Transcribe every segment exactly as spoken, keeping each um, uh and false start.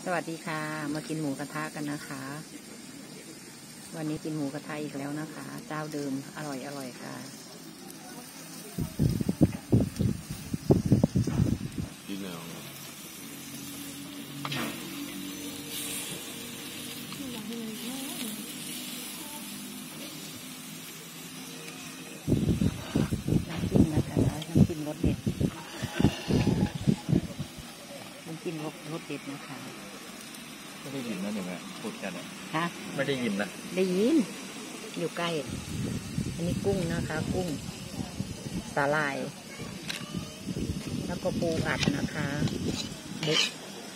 สวัสดีค่ะมากินหมูกระทะกันนะคะวันนี้กินหมูกระทะอีกแล้วนะคะเจ้าเดิมอร่อยอร่อยค่ะกินแล้วน้ำจิ้มนะคะน้ำจิ้มรสเด็ดน้ำจิ้มรสรสเด็ดนะคะไม่ได้ยินนะเนี่ยแม่พูดกันอ่ะฮะไม่ได้ยินนะได้ยินอยู่ใกล้อันนี้กุ้งนะคะกุ้งสาหร่ายแล้วก็ปูอัดนะคะเด็ด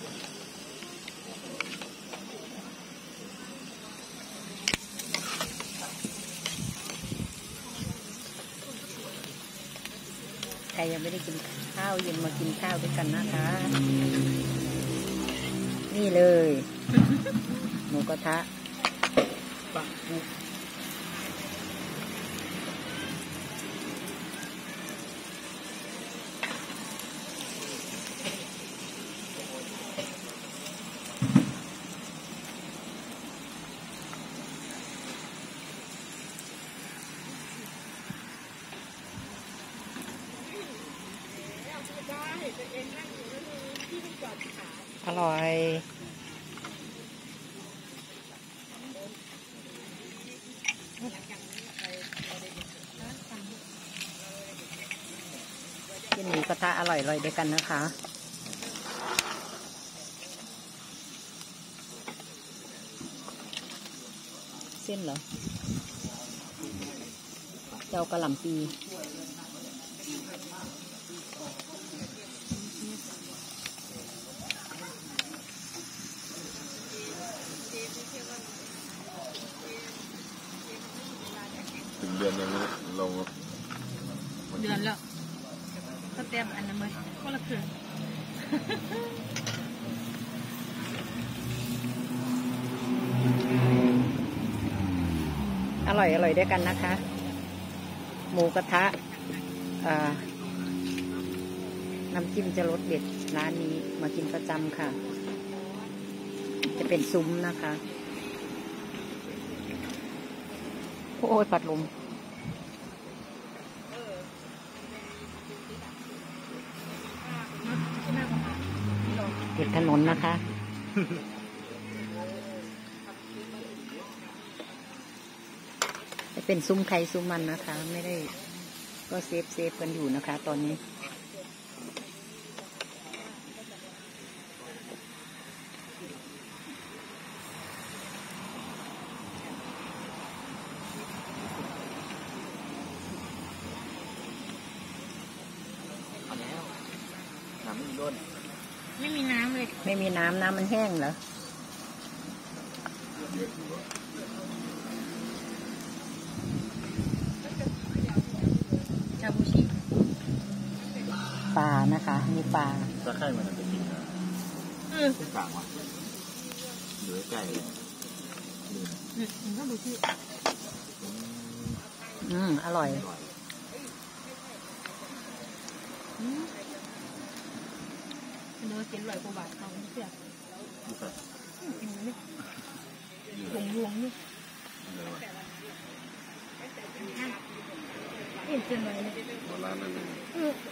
ใครยังไม่ได้กินข้าวเย็นมากินข้าวด้วยกันนะคะนี่เลยหมูกระทะปักปุกอร่อยกินหมูกระทะอร่อยๆด้วยกันนะคะเส้นเหรอเจ้ากระหล่ำปีถึงเดือนยังเราเดือนแล้วก็เตรียมอันนั้นมาก็ละคืนอร่อยอร่อยด้วยกันนะคะหมูกระทะน้ำจิ้มจะรสเด็ดร้านนี้มากินประจำค่ะจะเป็นซุ้มนะคะโอ้ยปัดลมติดถนนนะคะจะเป็นซุ้มไข่ซุ้มมันนะคะไม่ได้ก็เซฟเซฟกันอยู่นะคะตอนนี้น้ำมันล้นไม่มีน้ำเลยไม่มีน้ำน้ำมันแห้งเหรอชาบูชิปลานะคะมีปลาตะไคร่มันจะกินนะเออเป็นปากว่ะเหลือไก่เลยอืมชาบูชิอืมอร่อยอืมเนื้อเจ็ดร้อยกว่าบาทเอาเสียกินนี่หลงหลวงนี่เอ็นเจนเลยร้านนั้นอืม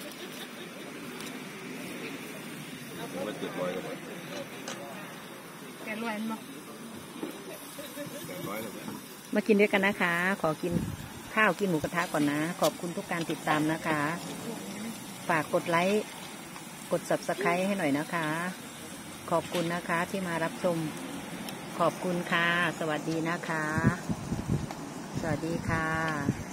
มันเจ็ดร้อยกว่าบาทแกรวยมั้งแปดร้อยเลยมากินด้วยกันนะคะขอกินข้าวกินหมูกระทะก่อนนะขอบคุณทุกการติดตามนะคะฝากกดไลค์กด ซับสไครบ์ ให้หน่อยนะคะขอบคุณนะคะที่มารับชมขอบคุณค่ะสวัสดีนะคะสวัสดีค่ะ